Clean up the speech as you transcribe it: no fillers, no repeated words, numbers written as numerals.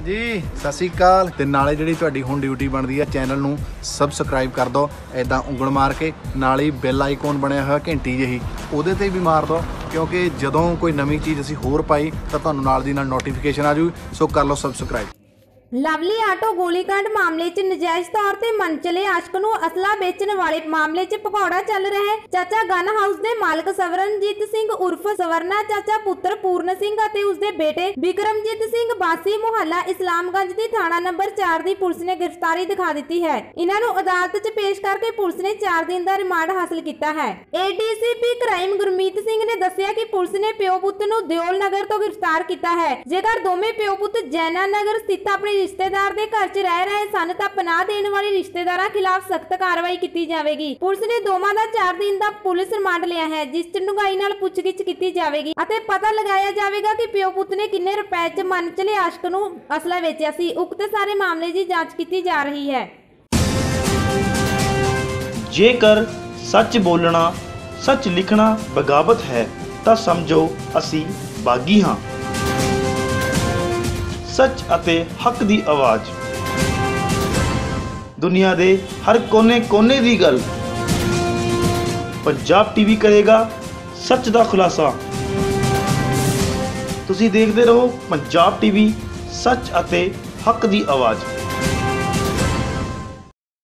जी सत श्री अकाल ते नाले जिहड़ी तुहाडी हुण ड्यूटी बनदी है चैनल नूं सबसक्राइब कर दो इदां उंगल मार के नाल ही बैल आइकॉन बनया होया घंटी जही उहदे ते भी मार दो क्योंकि जदों कोई नवीं चीज़ असीं होर पाई तां तुहानूं नाल दी नाल नोटिफिकेशन आ जूगी सो कर लो सबसक्राइब। लवली आटो गोलीकांड मामले च नजायज तौर ते मनचले आशक नूं असला बेचण वाले मामले च भगौड़ा चल रहा है। चाचा गन हाउस दे मालक सवरणजीत सिंह उर्फ सवरना चाचा पुत्र पूर्ण सिंह अते उसदे बेटे विक्रमजीत सिंह बासी मुहल्ला इस्लामगंज दी थाना नंबर 4 दी पुलिस ने गिरफ्तारी दिखा दी है। इन्हां नूं अदालत च पेश करके पुलिस ने 4 दिन दा रिमांड हासिल किया है। एडीसीपी क्राइम गुरमीत सिंह ने दस्सिया कि पुलिस ने प्यो पुत्त नूं दियोल नगर तो गिरफ्तार किया है। जेकर दोवें प्यो पुत्त जैना नगर स्थित अपने रिश्तेदार दे घर च रह रहे सन तां पनाह देण वाले रिश्तेदारां खिलाफ सख्त कार्रवाई की जाएगी। पुलिस ने दोवां दा 4 दिन दा पुलिस रिमांड लिया है जिस च डूंघाई नाल पुछगिछ की जाएगी अते पता लगाया जाएगा कि प्यो पुत्त ने किन्ने रुपए च मनचले आशक नूं असला वेचिया सी। उक्त सारे मामले की जांच की जा रही है। जेकर सच बोलना सच लिखना बगावत है तां समझो असी बागी हाँ। सच अते हक दी आवाज़ दुनिया दे हर कोने कोने दी गल पंजाब टीवी करेगा सच दा खुलासा। तुसी देखते रहो पंजाब टीवी सच अते हक दी आवाज़।